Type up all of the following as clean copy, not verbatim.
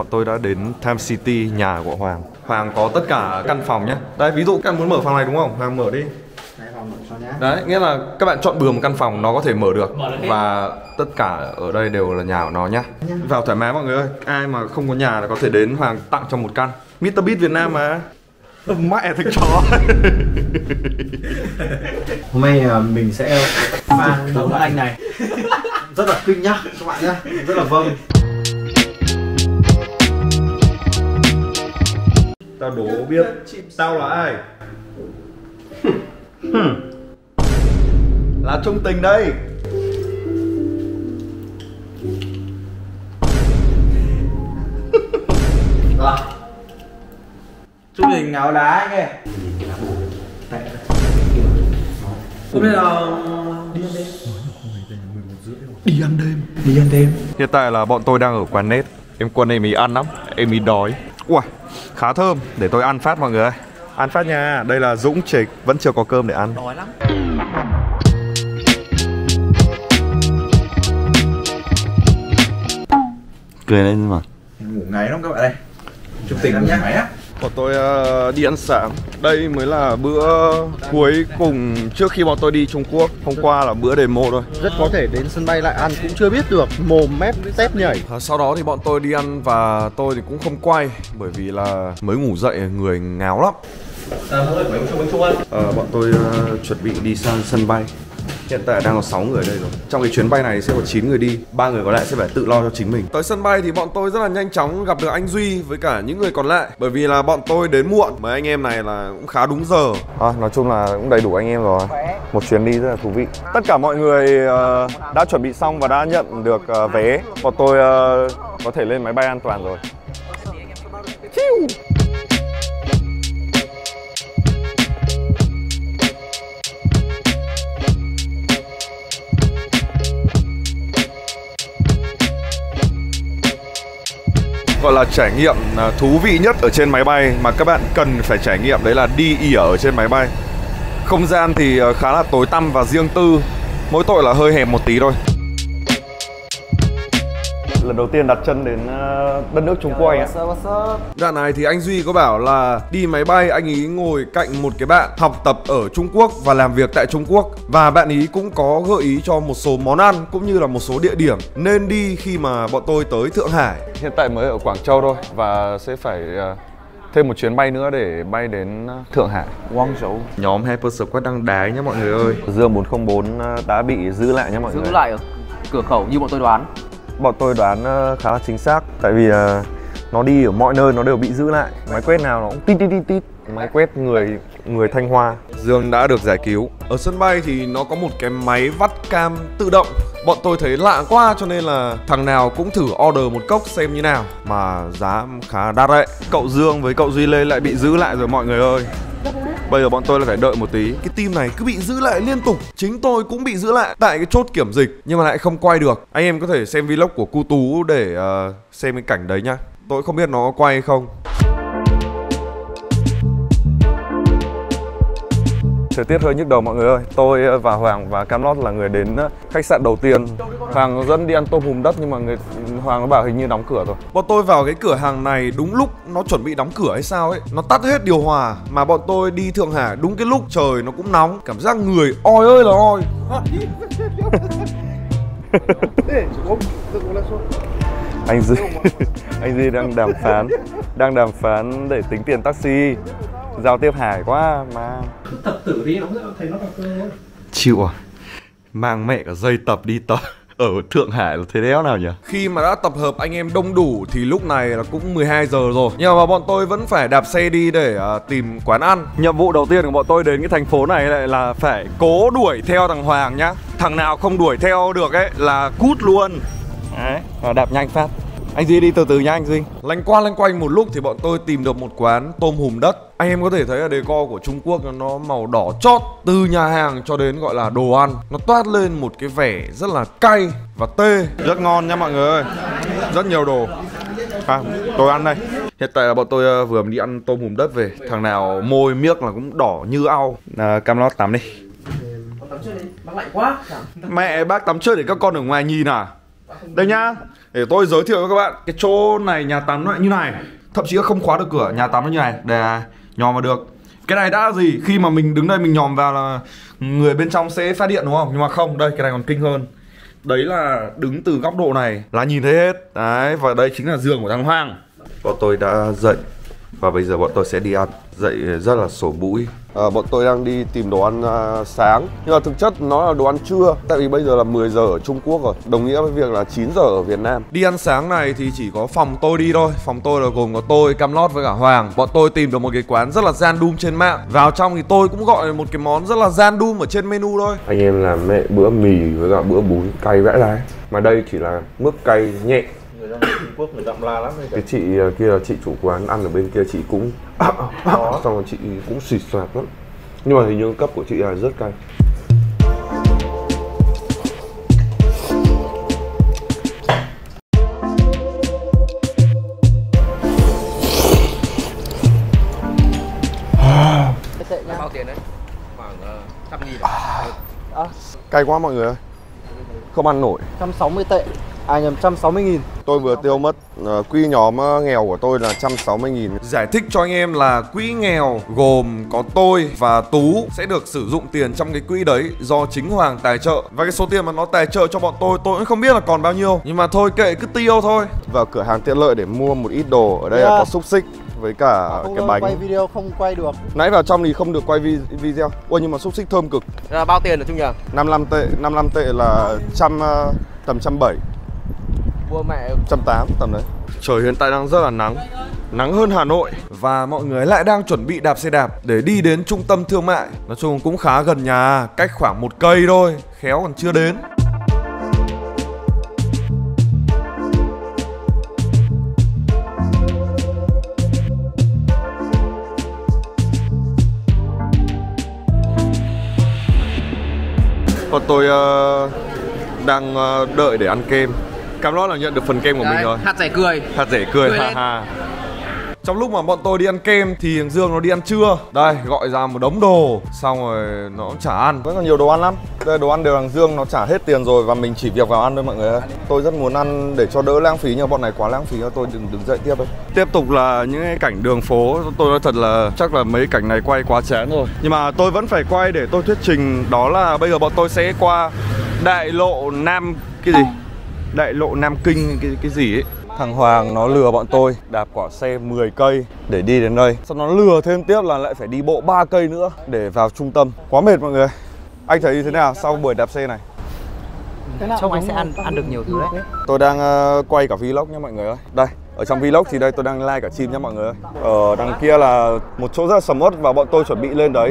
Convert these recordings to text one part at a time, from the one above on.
bọn tôi đã đến Time City, nhà của Hoàng. Hoàng có tất cả căn phòng nhé. Đây, ví dụ các bạn muốn mở phòng này đúng không? Hoàng mở đi. Đấy, nghĩa là các bạn chọn bừa một căn phòng nó có thể mở được. Và tất cả ở đây đều là nhà của nó nhá. Vào thoải mái mọi người ơi. Ai mà không có nhà là có thể đến Hoàng tặng cho một căn. Mr. Beast Việt Nam mà. Mẹ thằng chó. Hôm nay mình sẽ mang bốn anh này rất là kinh nhá các bạn nhá, rất là vâng. Tao đố biết tao là ai. Là Trung Tình đây. Trung Tình ngáo đá anh ơi. Hôm nay là đi ăn đêm. Hiện tại là bọn tôi đang ở quán nét. Em Quân em ý ăn lắm, em ý đói. Ui, khá thơm, để tôi ăn phát mọi người ơi. Ăn phát nha, đây là Dũng Trịch, vẫn chưa có cơm để ăn. Đói lắm. Cười lên mà. Ngủ ngáy lắm các bạn ơi. Trung Tình ngủ ngáy á. Bọn tôi đi ăn sáng. Đây mới là bữa cuối cùng trước khi bọn tôi đi Trung Quốc. Hôm qua là bữa demo thôi. Rất có thể đến sân bay lại ăn cũng chưa biết được. Mồm mép tép nhảy. Sau đó thì bọn tôi đi ăn và tôi thì cũng không quay bởi vì là mới ngủ dậy người ngáo lắm. Bọn tôi chuẩn bị đi sang sân bay. Hiện tại đang có 6 người ở đây rồi. Trong cái chuyến bay này sẽ có 9 người đi, 3 người còn lại sẽ phải tự lo cho chính mình. Tới sân bay thì bọn tôi rất là nhanh chóng gặp được anh Duy với cả những người còn lại. Bởi vì là bọn tôi đến muộn, mấy anh em này là cũng khá đúng giờ. Nói chung là cũng đầy đủ anh em rồi. Một chuyến đi rất là thú vị. Tất cả mọi người đã chuẩn bị xong và đã nhận được vé. Bọn tôi có thể lên máy bay an toàn rồi. Chiu. Gọi là trải nghiệm thú vị nhất ở trên máy bay mà các bạn cần phải trải nghiệm, đấy là đi ỉa ở trên máy bay. Không gian thì khá là tối tăm và riêng tư, mỗi tội là hơi hẹp một tí thôi. Lần đầu tiên đặt chân đến đất nước Trung Quốc anh ạ. Đoạn này thì anh Duy có bảo là đi máy bay anh ý ngồi cạnh một cái bạn học tập ở Trung Quốc và làm việc tại Trung Quốc. Và bạn ý cũng có gợi ý cho một số món ăn cũng như là một số địa điểm nên đi khi mà bọn tôi tới Thượng Hải. Hiện tại mới ở Quảng Châu thôi và sẽ phải thêm một chuyến bay nữa để bay đến Thượng Hải. Guangzhou. Nhóm Hyper Squad đang đái nhá mọi người ơi. Dương 404 đã bị giữ lại nhá mọi người. Giữ lại ở cửa khẩu như bọn tôi đoán. Bọn tôi đoán khá là chính xác. Tại vì nó đi ở mọi nơi nó đều bị giữ lại. Máy quét nào nó cũng tít tít tít tít. Máy quét người Thanh Hoa. Dương đã được giải cứu. Ở sân bay thì nó có một cái máy vắt cam tự động. Bọn tôi thấy lạ quá cho nên là thằng nào cũng thử order một cốc xem như nào. Mà giá khá đắt đấy. Cậu Dương với cậu Duy Lê lại bị giữ lại rồi mọi người ơi. Bây giờ bọn tôi lại phải đợi một tí. Cái team này cứ bị giữ lại liên tục. Chính tôi cũng bị giữ lại tại cái chốt kiểm dịch nhưng mà lại không quay được. Anh em có thể xem vlog của Cu Tú để xem cái cảnh đấy nhá. Tôi không biết nó quay hay không. Thời tiết hơi nhức đầu mọi người ơi. Tôi và Hoàng và Camlot là người đến khách sạn đầu tiên. Hoàng dẫn đi ăn tôm hùm đất nhưng mà Hoàng nó bảo hình như đóng cửa rồi. Bọn tôi vào cái cửa hàng này đúng lúc nó chuẩn bị đóng cửa hay sao ấy. Nó tắt hết điều hòa. Mà bọn tôi đi Thượng Hải đúng cái lúc trời nó cũng nóng. Cảm giác người oi ơi là oi. Anh Duy đang đàm phán để tính tiền taxi. Giao tiếp Hải quá mà. Tập tử đi nó thấy nó thật hơn. Chịu à. Mang mẹ cả dây tập đi tập ở Thượng Hải là thế đéo nào nhỉ? Khi mà đã tập hợp anh em đông đủ thì lúc này là cũng 12 giờ rồi. Nhưng mà bọn tôi vẫn phải đạp xe đi để tìm quán ăn. Nhiệm vụ đầu tiên của bọn tôi đến cái thành phố này lại là phải cố đuổi theo thằng Hoàng nhá. Thằng nào không đuổi theo được ấy là cút luôn. Đấy, đạp nhanh phát. Anh Duy đi từ từ nha anh Duy. Lanh quanh một lúc thì bọn tôi tìm được một quán tôm hùm đất. Anh em có thể thấy là decor của Trung Quốc nó màu đỏ chót. Từ nhà hàng cho đến gọi là đồ ăn, nó toát lên một cái vẻ rất là cay và tê. Rất ngon nha mọi người ơi. Rất nhiều đồ. Tôi ăn đây. Hiện tại là bọn tôi vừa đi ăn tôm hùm đất về. Thằng nào môi miếc là cũng đỏ như au. Camlot tắm đi. Tắm trước đi, bác lạnh quá. Mẹ bác tắm trước để các con ở ngoài nhìn à? Đây nhá, để tôi giới thiệu cho các bạn. Cái chỗ này nhà tắm nó lại như này, thậm chí là không khóa được cửa, nhà tắm nó như này. Để nhòm vào được. Cái này đã là gì? Khi mà mình đứng đây mình nhòm vào là người bên trong sẽ phát điện đúng không? Nhưng mà không, đây cái này còn kinh hơn. Đấy là đứng từ góc độ này là nhìn thấy hết. Đấy, và đây chính là giường của thằng Hoàng. Bọn tôi đã dậy và bây giờ bọn tôi sẽ đi ăn. Dậy rất là sổ mũi. Bọn tôi đang đi tìm đồ ăn sáng. Nhưng mà thực chất nó là đồ ăn trưa. Tại vì bây giờ là 10 giờ ở Trung Quốc rồi, đồng nghĩa với việc là 9 giờ ở Việt Nam. Đi ăn sáng này thì chỉ có phòng tôi đi thôi. Phòng tôi là gồm có tôi, Camlot với cả Hoàng. Bọn tôi tìm được một cái quán rất là random trên mạng. Vào trong thì tôi cũng gọi một cái món rất là random ở trên menu thôi. Anh em làm mẹ bữa mì với cả bữa bún cay vãi đái. Mà đây chỉ là mức cay nhẹ. Người dân Trung Quốc người đậm la lắm. Cái chị kia là chị chủ quán ăn ở bên kia, chị cũng xong rồi chị cũng xịt xoạt lắm. Nhưng mà hình như cấp của chị là rất cay. Bao tiền đấy? Khoảng 100.000. Cay quá mọi người ơi, không ăn nổi. 160 tệ. À nhầm, 160.000. Tôi vừa tiêu mất. Quỹ nhóm nghèo của tôi là 160.000. Giải thích cho anh em là quỹ nghèo gồm có tôi và Tú sẽ được sử dụng tiền trong cái quỹ đấy do chính Hoàng tài trợ. Và cái số tiền mà nó tài trợ cho bọn tôi cũng không biết là còn bao nhiêu. Nhưng mà thôi kệ, cứ tiêu thôi. Vào cửa hàng tiện lợi để mua một ít đồ. Ở đây là có xúc xích với cả cái bánh. Quay video không quay được. Nãy vào trong thì không được quay video. Ôi nhưng mà xúc xích thơm cực. Bao tiền được Trung nhỉ? 55 tệ. 55 tệ là tầm 170. Mua mẹ 180 tầm đấy. Trời hiện tại đang rất là nắng. Nắng hơn Hà Nội. Và mọi người lại đang chuẩn bị đạp xe đạp để đi đến trung tâm thương mại. Nói chung cũng khá gần nhà, cách khoảng 1 cây thôi. Khéo còn chưa đến. Còn tôi đang đợi để ăn kem. Camlot là nhận được phần kem của mình rồi. Hạt rẻ cười. Hạt rẻ cười, ha ha. Trong lúc mà bọn tôi đi ăn kem thì thằng Dương nó đi ăn trưa. Đây, gọi ra một đống đồ. Xong rồi nó cũng chả ăn. Rất là nhiều đồ ăn lắm. Đây đồ ăn đều thằng Dương nó trả hết tiền rồi. Và mình chỉ việc vào ăn thôi mọi người ơi. Tôi rất muốn ăn để cho đỡ lãng phí. Nhưng mà bọn này quá lãng phí, tôi đừng dậy tiếp đấy. Tiếp tục là những cái cảnh đường phố. Tôi nói thật là chắc là mấy cảnh này quay quá chán rồi. Nhưng mà tôi vẫn phải quay để tôi thuyết trình. Đó là bây giờ bọn tôi sẽ qua đại lộ Nam... Cái gì? Đại lộ Nam Kinh cái gì ấy. Thằng Hoàng nó lừa bọn tôi đạp quả xe 10 cây để đi đến đây. Sau nó lừa thêm tiếp là lại phải đi bộ 3 cây nữa để vào trung tâm. Quá mệt mọi người. Anh thấy như thế nào sau buổi đạp xe này? Trông anh sẽ ăn được nhiều thứ đấy. Tôi đang quay cả vlog nha mọi người ơi. Đây, ở trong vlog thì đây tôi đang like cả chim nha mọi người ơi. Ở đằng kia là một chỗ rất là sầm uất và bọn tôi chuẩn bị lên đấy.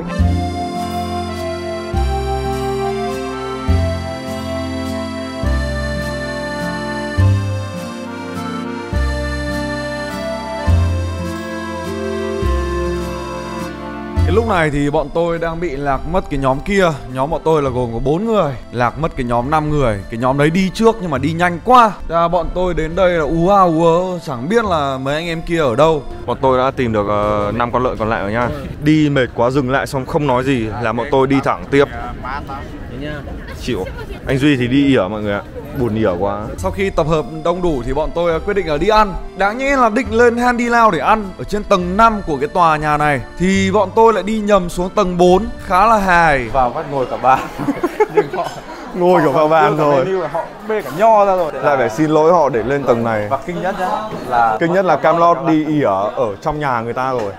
Lúc này thì bọn tôi đang bị lạc mất cái nhóm kia. Nhóm bọn tôi là gồm có 4 người. Lạc mất cái nhóm 5 người. Cái nhóm đấy đi trước nhưng mà đi nhanh quá. Bọn tôi đến đây là ú chẳng biết là mấy anh em kia ở đâu. Bọn tôi đã tìm được 5 con lợn còn lại rồi nha. Đi mệt quá dừng lại xong không nói gì là bọn tôi đi thẳng tiếp. Chịu. Anh Duy thì đi ỉa mọi người ạ. Buồn ỉa quá. Sau khi tập hợp đông đủ thì bọn tôi quyết định là đi ăn. Đáng nhẽ là định lên Handilao để ăn ở trên tầng 5 của cái tòa nhà này. Thì bọn tôi lại đi nhầm xuống tầng 4. Khá là hài. Vào bắt ngồi cả bàn. Nhưng họ ngồi cả vào bàn rồi. Họ bê cả nho ra rồi. Lại phải xin lỗi họ để lên tầng này. Và kinh nhất nhá là Camlot đi ỉa ở trong nhà người ta rồi.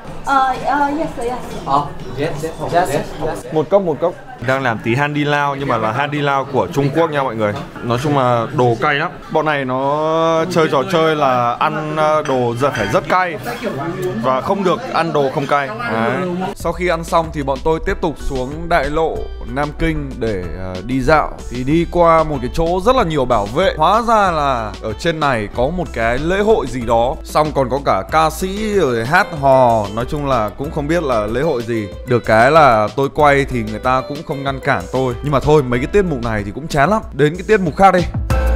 Yes. Một cốc. Đang làm tí Handilao nhưng mà là Handilao của Trung Quốc nha mọi người. Nói chung là đồ cay lắm. Bọn này nó chơi trò chơi là ăn đồ phải rất cay và không được ăn đồ không cay. Đấy. Sau khi ăn xong thì bọn tôi tiếp tục xuống đại lộ Nam Kinh để đi dạo. Thì đi qua một cái chỗ rất là nhiều bảo vệ. Hóa ra là ở trên này có một cái lễ hội gì đó. Xong còn có cả ca sĩ rồi hát hò. Nói chung là cũng không biết là lễ hội gì. Được cái là tôi quay thì người ta cũng không ngăn cản tôi. Nhưng mà thôi, mấy cái tiết mục này thì cũng chán lắm. Đến cái tiết mục khác đi.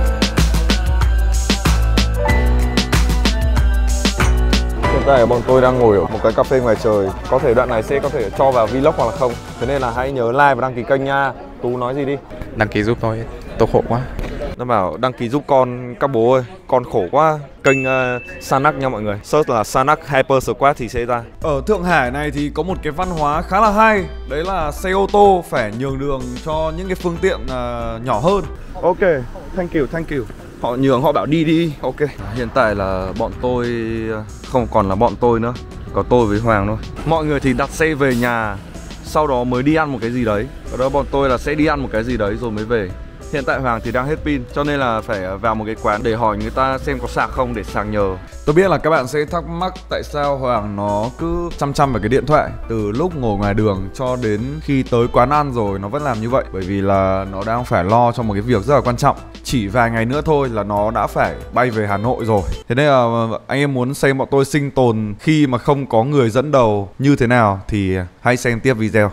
Hiện tại bọn tôi đang ngồi ở một cái cà phê ngoài trời. Có thể đoạn này sẽ có thể cho vào vlog hoặc là không. Thế nên là hãy nhớ like và đăng ký kênh nha. Tú nói gì đi. Đăng ký giúp tôi khổ quá. Nó bảo đăng ký giúp con các bố ơi, con khổ quá. Kênh Sanak nha mọi người, search là Sanak Hyper Squad thì sẽ ra. Ở Thượng Hải này thì có một cái văn hóa khá là hay. Đấy là xe ô tô phải nhường đường cho những cái phương tiện nhỏ hơn. Ok, thank you. Họ nhường, họ bảo đi đi, ok. Hiện tại là bọn tôi không còn là bọn tôi nữa, có tôi với Hoàng thôi. Mọi người thì đặt xe về nhà, sau đó mới đi ăn một cái gì đấy. Ở đó bọn tôi là sẽ đi ăn một cái gì đấy rồi mới về. Hiện tại Hoàng thì đang hết pin, cho nên là phải vào một cái quán để hỏi người ta xem có sạc không để sạc nhờ. Tôi biết là các bạn sẽ thắc mắc tại sao Hoàng nó cứ chăm vào cái điện thoại từ lúc ngồi ngoài đường cho đến khi tới quán ăn rồi nó vẫn làm như vậy. Bởi vì là nó đang phải lo cho một cái việc rất là quan trọng. Chỉ vài ngày nữa thôi là nó đã phải bay về Hà Nội rồi. Thế nên là anh em muốn xem bọn tôi sinh tồn khi mà không có người dẫn đầu như thế nào thì hãy xem tiếp video.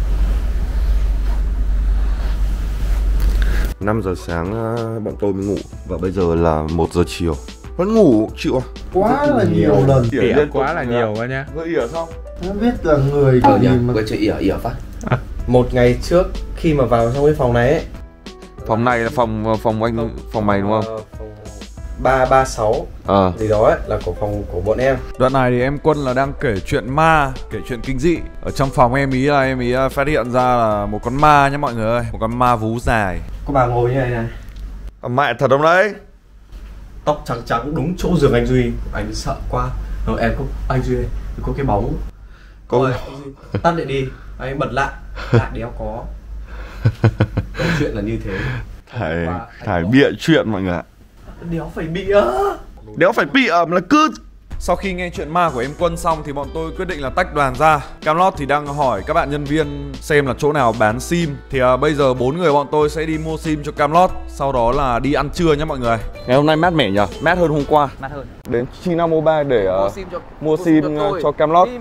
5 giờ sáng bọn tôi mới ngủ và bây giờ là 1 giờ chiều. Vẫn ngủ chịu à? Quá là nhiều lần. Ỉa quá là nhiều quá nhá. Vừa ỉa xong. Không biết là người gì mà chơi ỉa phát. Một ngày trước khi mà vào trong cái phòng này ấy. Phòng này là phòng anh, phòng mày đúng không? 336 gì đó ấy, là của phòng của bọn em. Đoạn này thì em Quân là đang kể chuyện ma, kể chuyện kinh dị. Ở trong phòng em ý là em ý phát hiện ra là một con ma nhá mọi người ơi. Một con ma vú dài. Có bà ngồi như này này. Mẹ thật không đấy? Tóc trắng trắng đúng chỗ giường anh Duy. Anh sợ quá. Rồi em có anh Duy có cái bóng. Rồi anh Duy tắt lại đi. Anh bật lại. Lại đéo có. Câu chuyện là như thế. Thải bịa chuyện mọi người ạ. Đéo phải bịa. Đéo phải bịa mà là cứ. Sau khi nghe chuyện ma của em Quân xong thì bọn tôi quyết định là tách đoàn ra. Camlot thì đang hỏi các bạn nhân viên xem là chỗ nào bán sim. Thì bây giờ 4 người bọn tôi sẽ đi mua sim cho Camlot. Sau đó là đi ăn trưa nhé mọi người. Ngày hôm nay mát mẻ nhỉ? Mát hơn hôm qua. Mát hơn. Đến China Mobile để mua sim cho Camlot.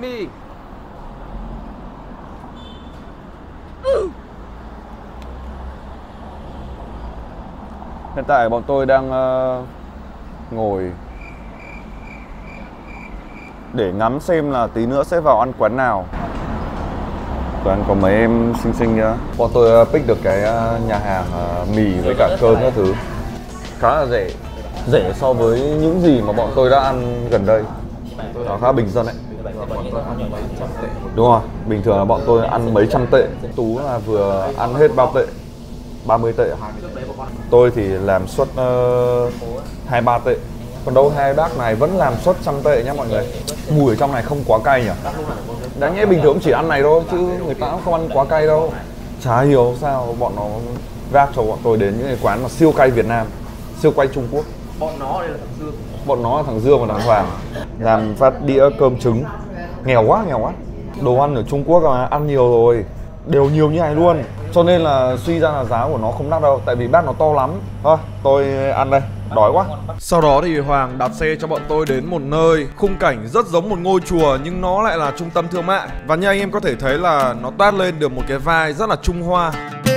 Hiện tại bọn tôi đang ngồi để ngắm xem là tí nữa sẽ vào ăn quán nào. Toàn có mấy em xinh xinh nhá. Bọn tôi pick được cái nhà hàng mì với cả cơm các thứ khá là rẻ. Rẻ so với những gì mà bọn tôi đã ăn gần đây. Nó khá bình dân đấy. Đúng rồi, bình thường là bọn tôi ăn mấy trăm tệ. Tú là vừa ăn hết bao tệ? 30 tệ. Tôi thì làm suất 23 tệ. Còn đâu hai bác này vẫn làm suất 100 tệ nhá mọi người. Mùi ở trong này không quá cay nhỉ? Đáng nhẽ bình thường chỉ ăn này thôi chứ người ta cũng không ăn quá cay đâu. Chả hiểu sao bọn nó vác cho bọn tôi đến những cái quán mà siêu cay Việt Nam, siêu cay Trung Quốc. Bọn nó đây là thằng Dương. Bọn nó là thằng Dương và thằng Hoàng. Làm phát đĩa cơm trứng. Nghèo quá. Đồ ăn ở Trung Quốc mà ăn nhiều rồi, đều nhiều như này luôn. Cho nên là suy ra là giá của nó không đắt đâu. Tại vì bát nó to lắm. Thôi tôi ăn đây, đói quá. Sau đó thì Hoàng đặt xe cho bọn tôi đến một nơi khung cảnh rất giống một ngôi chùa nhưng nó lại là trung tâm thương mại. Và như anh em có thể thấy là nó toát lên được một cái vibe rất là Trung Hoa.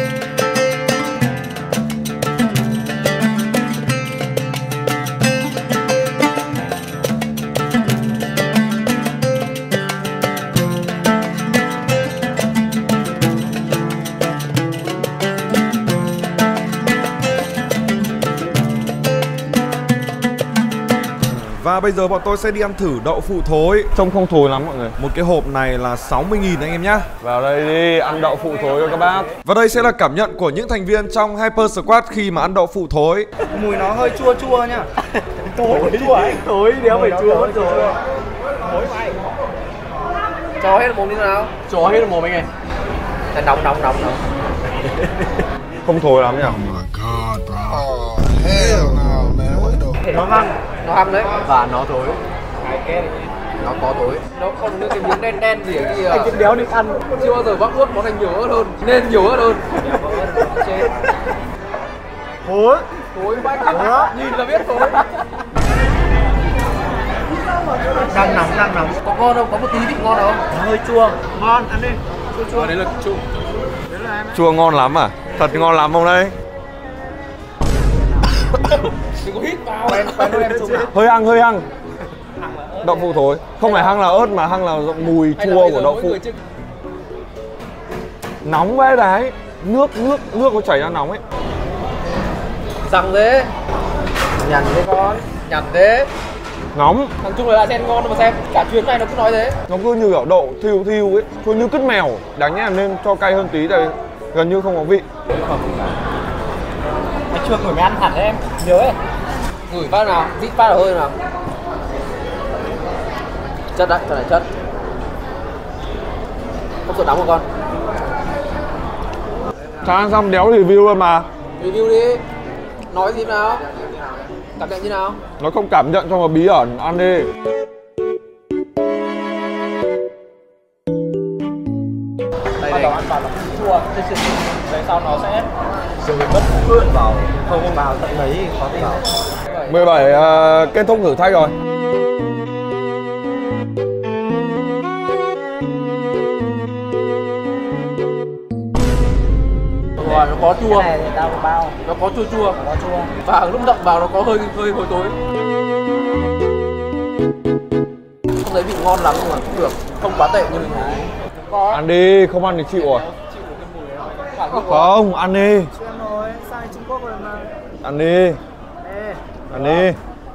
Và bây giờ bọn tôi sẽ đi ăn thử đậu phụ thối. Trông không thối lắm mọi người. Một cái hộp này là 60.000 anh em nhá. Vào đây đi, ăn đậu phụ thối cho các bác. Và đây sẽ là cảm nhận của những thành viên trong Hyper Squad khi mà ăn đậu phụ thối. Mùi nó hơi chua chua nhá. Thối chua anh. Thối đéo phải chua mất rồi. Thối mày. Cho hết mồm đi nào. Cho hết mồm anh ơi. Nóng. Không thối lắm nhỉ? Oh my god, bro. Oh hell no, man. What the... Nó hăng đấy và nó thối. Nó có thối. Nó còn những cái miếng đen gì ở kia. Anh cái béo đi ăn. Chưa bao giờ bác út món thành nhiều ớt hơn. Nên nhiều ớt hơn. Thối bách. Nhìn là biết thối. Đang nóng. Có ngon không? Có một tí vị ngon không? Hơi chua. Ngon, ăn đi. Chua. Đấy là chua. Chua ngon lắm à? Thật ngon lắm không đây? Đừng có hít vào. Hơi hăng. Đậu phụ thối. Không phải hăng là ớt mà hăng là mùi chua của đậu phụ. Nóng vậy đấy. Nước nó chảy ra nóng ấy. răng thế. Nhằn thế con. Nhằn thế. Nóng. Thằng Trung là sen ngon mà xem. Cả chuyến này nó cứ nói thế. Nó cứ như kiểu đậu thiêu thiêu ấy, cứ như cứt mèo. Đáng nhẽ là nên cho cay hơn tí tại gần như không có vị. Anh chưa ngửi mới ăn hẳn đấy em. Nhớ ấy. Ngửi phát nào, rít phát ở hơi nào. Chất đấy, cái này chất. Không sợ đắng của con. Sao ăn xong đéo review luôn mà. Review đi. Nói gì nào. Cảm nhận như nào? Nó không cảm nhận trong một bí ẩn, ăn đi. Bắt đầu ăn vào nó chua, về sau nó sẽ rồi mất ươn vào, không vào tận đấy khó tin. 17 kết thúc thử thách rồi. Rồi nó có chua. Cái này thì tao bao. Nó có chua chua. Có chua. Và lúc đậm vào nó có hơi hồi tối. Không thấy vị ngon lắm nhưng mà cũng được, không quá tệ như mình thấy. Ăn đi, không ăn thì chịu rồi. Không, ăn đi. Ăn đi. Ăn đi.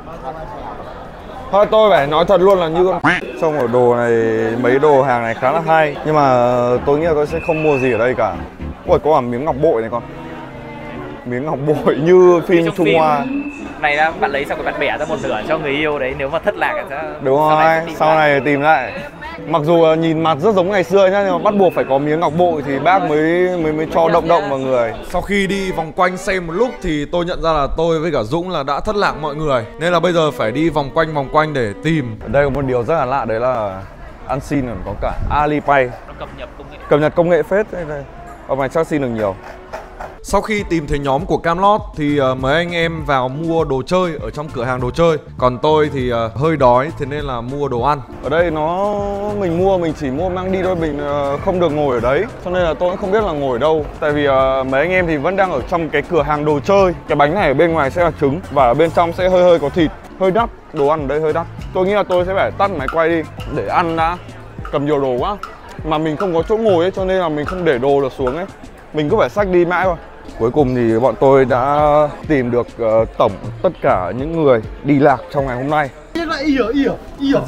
Thôi tôi phải nói thật luôn là như con trong ở đồ này, mấy đồ hàng này khá là hay. Nhưng mà tôi nghĩ là tôi sẽ không mua gì ở đây cả. Ôi, có cả miếng ngọc bội này con. Miếng ngọc bội như phim Trung Hoa. Này là bạn lấy xong rồi bạn bẻ ra một nửa cho người yêu đấy, nếu mà thất lạc sẽ... Đúng rồi, sau này tìm lại. Mặc dù nhìn mặt rất giống ngày xưa nhá, nhưng mà bắt buộc phải có miếng ngọc bội thì bác mới cho động vào người. Sau khi đi vòng quanh xem một lúc thì tôi nhận ra là tôi với cả Dũng là đã thất lạc mọi người. Nên là bây giờ phải đi vòng quanh để tìm. Ở đây có một điều rất là lạ, đấy là ăn xin còn có cả Alipay. Nó cập nhật công nghệ phết đây. Ông này chắc xin được nhiều. Sau khi tìm thấy nhóm của Camelot thì mấy anh em vào mua đồ chơi ở trong cửa hàng đồ chơi. Còn tôi thì hơi đói thế nên là mua đồ ăn. Ở đây mình chỉ mua mang đi thôi, mình không được ngồi ở đấy. Cho nên là tôi cũng không biết là ngồi ở đâu. Tại vì mấy anh em thì vẫn đang ở trong cái cửa hàng đồ chơi. Cái bánh này ở bên ngoài sẽ là trứng và ở bên trong sẽ hơi có thịt. Hơi đắt, đồ ăn ở đây hơi đắt. Tôi nghĩ là tôi sẽ phải tắt máy quay đi để ăn đã. Cầm nhiều đồ quá. Mà mình không có chỗ ngồi ấy cho nên là mình không để đồ được xuống ấy. Mình cứ phải xách đi mãi thôi. Cuối cùng thì bọn tôi đã tìm được tổng tất cả những người đi lạc trong ngày hôm nay. Lại ỉa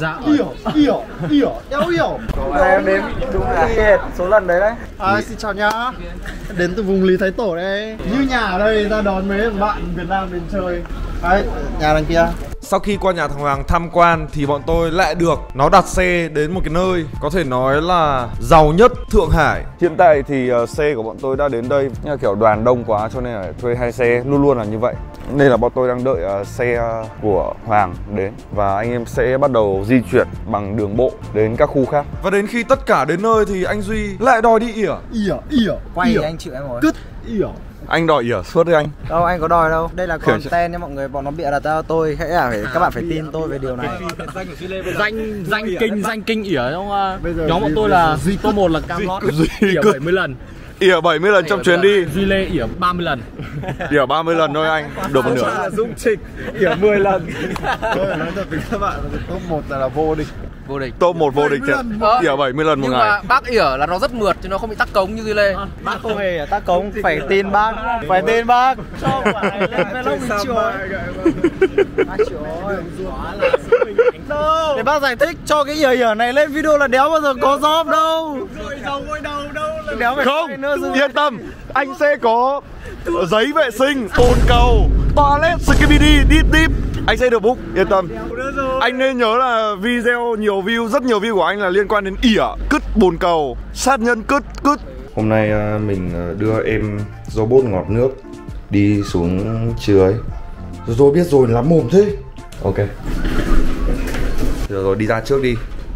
em đến đúng là số lần đấy đấy. Xin chào nhá. Đến từ vùng Lý Thái Tổ đây. Như nhà ở đây ra đón mấy bạn Việt Nam đến chơi. Đấy, nhà đằng kia. Sau khi qua nhà thằng Hoàng tham quan thì bọn tôi lại được nó đặt xe đến một cái nơi có thể nói là giàu nhất Thượng Hải. Hiện tại thì xe của bọn tôi đã đến đây, nhưng mà kiểu đoàn đông quá cho nên là thuê 2 xe, luôn là như vậy. Nên là bọn tôi đang đợi xe của Hoàng đến và anh em sẽ bắt đầu di chuyển bằng đường bộ đến các khu khác. Và đến khi tất cả đến nơi thì anh Duy lại đòi đi ỉa. Quay thì anh chịu em rồi. Cứt ỉa. Anh đòi ỉa suốt đấy anh. Đâu anh có đòi đâu. Đây là content nha mọi người, bọn nó bịa đặt ra tôi. Các bạn phải tin tôi về điều này. Danh kinh ỉa trong nhóm bọn tôi là top 1 là Camelot ỉa 70 lần. Ỉa 70 lần trong chuyến đi. Duy Lê ỉa 30 lần. Ỉa 30 lần thôi anh, được một nửa. Dũng Trịch ỉa 10 lần. Tôi nói thật với các bạn là top 1 là vô địch. Top 1 vô địch ỉa 70 lần một ngày. Nhưng mà bác ỉa là nó rất mượt chứ nó không bị tắc cống như Duy Lê. Bác không hề tắc cống, phải tin bác. Phải tin bác. Cho phải lên vlog mình chửi. Để bác giải thích cho cái ỉa này lên video là đéo bao giờ có job đâu. Gội đầu đâu là đéo phải. Không, yên tâm, anh sẽ có giấy vệ sinh, bồn cầu, toilet, skibidi, deep. Anh sẽ được book, yên tâm. Anh nên nhớ là video nhiều view, rất nhiều view của anh là liên quan đến ỉa, cứt, bồn cầu, sát nhân cứt. Hôm nay mình đưa em robot ngọt nước đi xuống trưa ấy. Rồi biết rồi, lắm mồm thế. Ok. Rồi đi ra trước đi.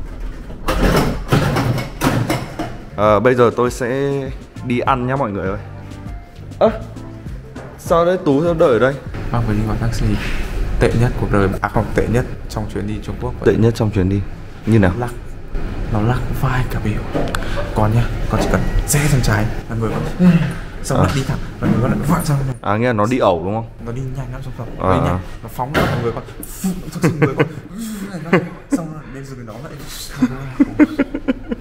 Bây giờ tôi sẽ đi ăn nhá mọi người ơi. Sao đấy Tú sao đợi ở đây? Bác phải đi gọi taxi. Tệ nhất cuộc đời, không tệ nhất trong chuyến đi Trung Quốc. Tệ nhất trong chuyến đi như nào? Nó lắc vai cả biểu. Con nhá, con chỉ cần rẽ sang trái là người con xong lại đi thẳng và người con lại vặn sang này. Nghe nó đi ẩu đúng không? Nó đi nhanh lắm xong rồi nhanh, nó phóng vào người con, thực sự người con xong rồi đến rồi nó lại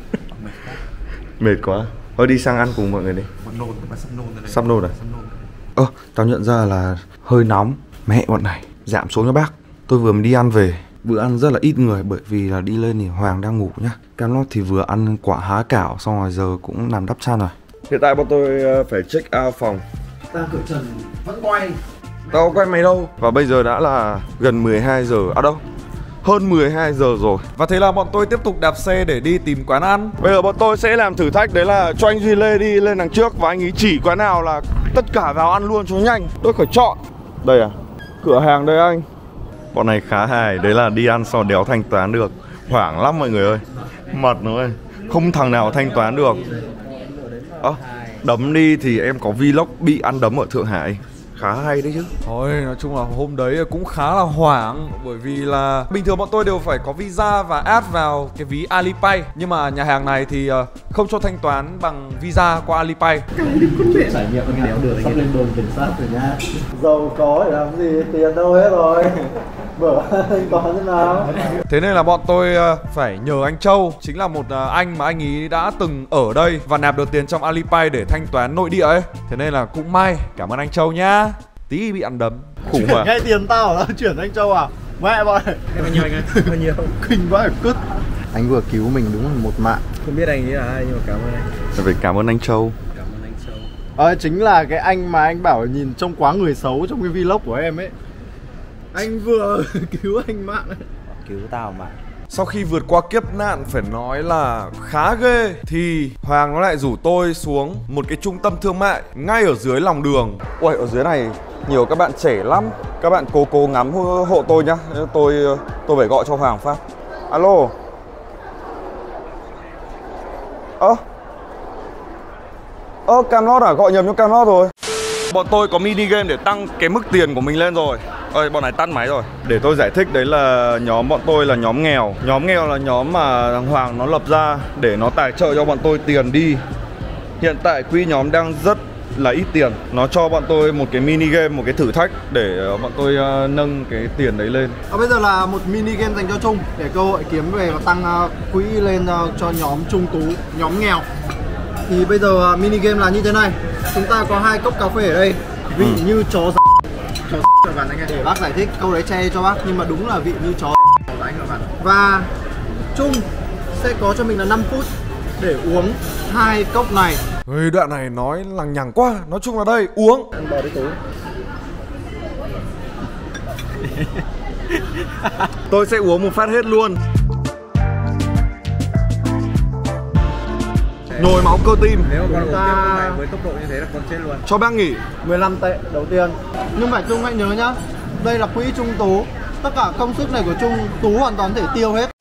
mệt quá. Thôi đi sang ăn cùng mọi người đi. Sắp nôn rồi này. Sắp nôn à? Tao nhận ra là hơi nóng. Mẹ bọn này, giảm xuống cho bác. Tôi vừa mới đi ăn về. Bữa ăn rất là ít người bởi vì là đi lên thì Hoàng đang ngủ nhá. Camelot thì vừa ăn quả há cảo xong rồi giờ cũng nằm đắp chăn rồi. Hiện tại bọn tôi phải check out phòng. Đang cởi trần vẫn quay. Tao quay mày đâu. Và bây giờ đã là gần 12 giờ. À đâu, hơn 12 giờ rồi. Và thế là bọn tôi tiếp tục đạp xe để đi tìm quán ăn. Bây giờ bọn tôi sẽ làm thử thách, đấy là cho anh Duy Lê đi lên đằng trước và anh ấy chỉ quán nào là tất cả vào ăn luôn cho nhanh. Tôi phải chọn. Đây à, cửa hàng đây anh. Bọn này khá hài, đấy là đi ăn sau đéo thanh toán được. Hoảng lắm mọi người ơi. Mật nữa ơi, không thằng nào thanh toán được. Đấm đi thì em có vlog bị ăn đấm ở Thượng Hải. Khá hay đấy chứ. Thôi nói chung là hôm đấy cũng khá là hoảng. Bởi vì là bình thường bọn tôi đều phải có visa và add vào cái ví Alipay. Nhưng mà nhà hàng này thì không cho thanh toán bằng visa qua Alipay. Trải nghiệm con đéo được. Sắp lên đồn cảnh sát rồi nha. Giàu có để làm gì, tiền đâu hết rồi. Bữa anh có thế nào. Thế nên là bọn tôi phải nhờ anh Châu, chính là một anh mà anh ý đã từng ở đây và nạp được tiền trong Alipay để thanh toán nội địa ấy. Thế nên là cũng may, cảm ơn anh Châu nhá. Tí bị ăn đấm. Khủng mà. Ngay tiền tao tao chuyển anh Châu à? Mẹ bọn này. Bao nhiêu anh ơi? Bao nhiêu? Kinh vãi cứt. Anh vừa cứu mình đúng là một mạng. Không biết anh ấy là ai nhưng mà cảm ơn anh. Phải cảm ơn anh Châu. Cảm ơn anh Châu. Chính là cái anh mà anh bảo nhìn trông quá người xấu trong cái vlog của em ấy. Anh vừa cứu anh mạng ấy. Cứu tao mà. Sau khi vượt qua kiếp nạn phải nói là khá ghê thì Hoàng nó lại rủ tôi xuống một cái trung tâm thương mại ngay ở dưới lòng đường. Ui, ở dưới này nhiều các bạn trẻ lắm. Các bạn cố ngắm hộ tôi nhá. Tôi phải gọi cho Hoàng phát. Alo. Camelot à? Gọi nhầm cho Camelot rồi. Bọn tôi có mini game để tăng cái mức tiền của mình lên rồi. Ơi, bọn này tắt máy rồi. Để tôi giải thích, đấy là nhóm bọn tôi là nhóm nghèo. Nhóm nghèo là nhóm mà thằng Hoàng nó lập ra để nó tài trợ cho bọn tôi tiền đi. Hiện tại quỹ nhóm đang rất là ít tiền. Nó cho bọn tôi một cái mini game, một cái thử thách để bọn tôi nâng cái tiền đấy lên. Bây giờ là một mini game dành cho Trung để cơ hội kiếm về và tăng quỹ lên cho nhóm Trung Tú, nhóm nghèo. Thì bây giờ mini game là như thế này. Chúng ta có 2 cốc cà phê ở đây. Vị như chó các bạn anh ơi. Để bác giải thích câu đấy che cho bác, nhưng mà đúng là vị như chó anh các bạn. Và Trung sẽ có cho mình là 5 phút để uống 2 cốc này. Ê, đoạn này nói lằng nhằng quá. Nói chung là đây, uống. Anh bỏ đi túi. Tôi sẽ uống một phát hết luôn. Nhồi máu cơ tim. Nếu mà con uống tiếp không phải với tốc độ như thế là con chết luôn. Cho bác nghỉ 15 tệ đầu tiên. Nhưng mà Trung hãy nhớ nhá, đây là quỹ Trung Tú. Tất cả công sức này của Trung Tú hoàn toàn thể tiêu hết.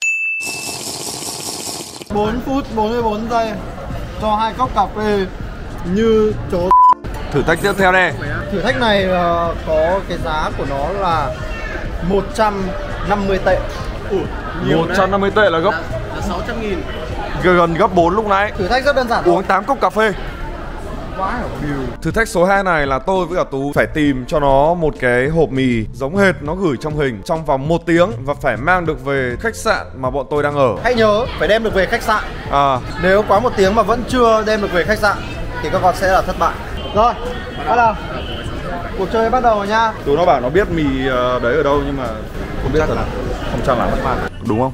4 phút 44 giây cho 2 cốc cà phê như chó. Thử thách tiếp theo đây. Thử thách này có cái giá của nó là 150 tệ. 150 tệ là gấp 600.000. gần gấp 4 lúc nãy. Thử thách rất đơn giản. Uống 8 cốc cà phê. Thử thách số 2 này là tôi với cả Tú phải tìm cho nó một cái hộp mì giống hệt nó gửi trong hình trong vòng 1 tiếng và phải mang được về khách sạn mà bọn tôi đang ở. Hãy nhớ phải đem được về khách sạn. Nếu quá 1 tiếng mà vẫn chưa đem được về khách sạn thì các con sẽ là thất bại. Rồi, bắt đầu. Cuộc chơi bắt đầu rồi nha. Tú nó bảo nó biết mì đấy ở đâu nhưng mà không biết thật là không chắc là mất mặt. Đúng không?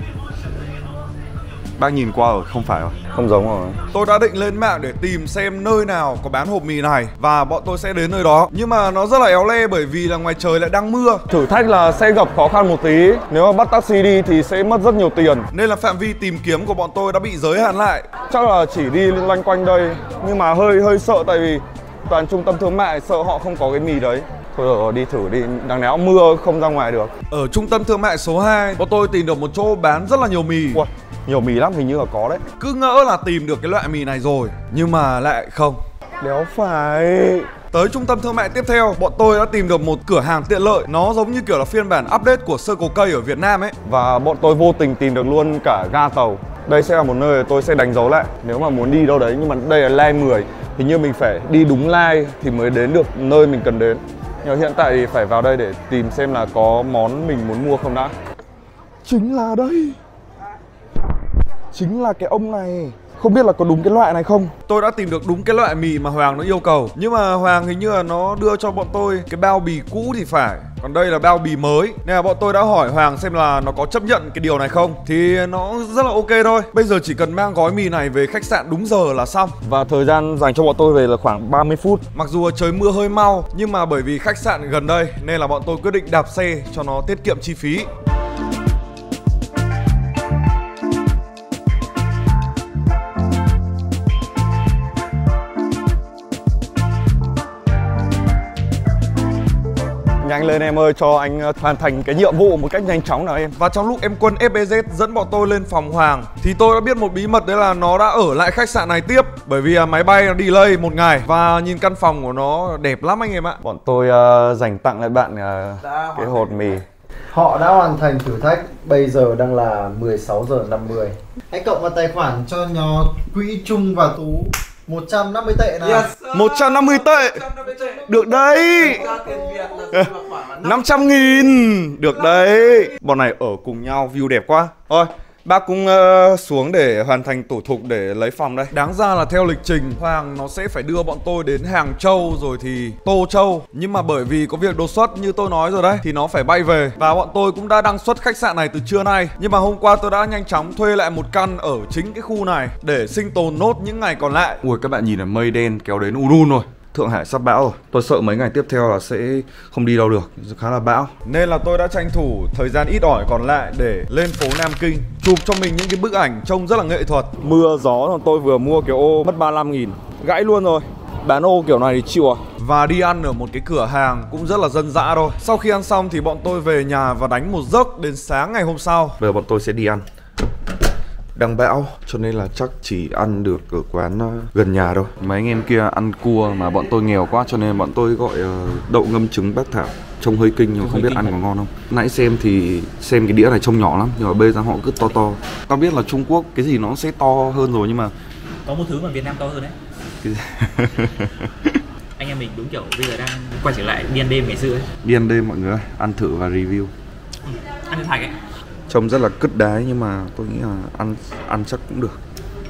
Bác nhìn qua rồi, không phải rồi. Không giống rồi. Tôi đã định lên mạng để tìm xem nơi nào có bán hộp mì này và bọn tôi sẽ đến nơi đó. Nhưng mà nó rất là éo le bởi vì là ngoài trời lại đang mưa. Thử thách là sẽ gặp khó khăn một tí. Nếu mà bắt taxi đi thì sẽ mất rất nhiều tiền. Nên là phạm vi tìm kiếm của bọn tôi đã bị giới hạn lại. Chắc là chỉ đi loanh quanh đây. Nhưng mà hơi sợ tại vì toàn trung tâm thương mại, sợ họ không có cái mì đấy. Thôi rồi, đi thử đi, đằng nào mưa không ra ngoài được. Ở trung tâm thương mại số 2, bọn tôi tìm được một chỗ bán rất là nhiều mì. Ui, nhiều mì lắm, hình như là có đấy. Cứ ngỡ là tìm được cái loại mì này rồi, nhưng mà lại không. Đéo phải. Tới trung tâm thương mại tiếp theo, bọn tôi đã tìm được một cửa hàng tiện lợi. Nó giống như kiểu là phiên bản update của Circle K ở Việt Nam ấy. Và bọn tôi vô tình tìm được luôn cả ga tàu. Đây sẽ là một nơi tôi sẽ đánh dấu lại nếu mà muốn đi đâu đấy. Nhưng mà đây là line 10. Hình như mình phải đi đúng line thì mới đến được nơi mình cần đến. Nhưng hiện tại thì phải vào đây để tìm xem là có món mình muốn mua không đã. Chính là đây. Chính là cái ông này. Không biết là có đúng cái loại này không. Tôi đã tìm được đúng cái loại mì mà Hoàng nó yêu cầu. Nhưng mà Hoàng hình như là nó đưa cho bọn tôi cái bao bì cũ thì phải, còn đây là bao bì mới. Nên là bọn tôi đã hỏi Hoàng xem là nó có chấp nhận cái điều này không. Thì nó rất là ok thôi. Bây giờ chỉ cần mang gói mì này về khách sạn đúng giờ là xong. Và thời gian dành cho bọn tôi về là khoảng 30 phút. Mặc dù trời mưa hơi mau, nhưng mà bởi vì khách sạn gần đây nên là bọn tôi quyết định đạp xe cho nó tiết kiệm chi phí. Nhanh lên em ơi, cho anh hoàn thành cái nhiệm vụ một cách nhanh chóng nào em. Và trong lúc em quân FBZ dẫn bọn tôi lên phòng Hoàng thì tôi đã biết một bí mật, đấy là nó đã ở lại khách sạn này tiếp. Bởi vì máy bay nó delay một ngày. Và nhìn căn phòng của nó đẹp lắm anh em ạ. Bọn tôi dành tặng lại bạn cái hột mì. Họ đã hoàn thành thử thách. Bây giờ đang là 16 giờ 50. Hãy cộng vào tài khoản cho nhóm Quỹ Trung và Tú 150 tệ nào. Yes, 150 tệ. Được đấy. 500.000. Được đấy. Bọn này ở cùng nhau, view đẹp quá. Thôi, bác cũng xuống để hoàn thành thủ tục để lấy phòng đây. Đáng ra là theo lịch trình Hoàng nó sẽ phải đưa bọn tôi đến Hàng Châu rồi thì Tô Châu. Nhưng mà bởi vì có việc đột xuất như tôi nói rồi đấy thì nó phải bay về. Và bọn tôi cũng đã đăng xuất khách sạn này từ trưa nay. Nhưng mà hôm qua tôi đã nhanh chóng thuê lại một căn ở chính cái khu này để sinh tồn nốt những ngày còn lại. Ui, các bạn nhìn là mây đen kéo đến un rồi. Thượng Hải sắp bão rồi. Tôi sợ mấy ngày tiếp theo là sẽ không đi đâu được, khá là bão. Nên là tôi đã tranh thủ thời gian ít ỏi còn lại để lên phố Nam Kinh chụp cho mình những cái bức ảnh trông rất là nghệ thuật. Mưa gió, tôi vừa mua cái ô mất 35.000, gãy luôn rồi. Bán ô kiểu này thì chịu à. Và đi ăn ở một cái cửa hàng cũng rất là dân dã thôi. Sau khi ăn xong thì bọn tôi về nhà và đánh một giấc đến sáng ngày hôm sau. Bây giờ bọn tôi sẽ đi ăn. Đang bão cho nên là chắc chỉ ăn được ở quán gần nhà thôi. Mấy anh em kia ăn cua mà bọn tôi nghèo quá cho nên bọn tôi gọi đậu ngâm trứng bác thảo. Trông hơi kinh nhưng không biết ăn có ngon không. Nãy xem thì xem cái đĩa này trông nhỏ lắm nhưng mà bây giờ họ cứ to to. Tao biết là Trung Quốc cái gì nó sẽ to hơn rồi nhưng mà có một thứ mà Việt Nam to hơn đấy. Anh em mình đúng kiểu bây giờ đang quay trở lại đi ăn đêm ngày xưa ấy. Đi ăn đêm mọi người ơi, ăn thử và review. Ăn đến thành ấy. Trông rất là cứt đái nhưng mà tôi nghĩ là ăn chắc cũng được.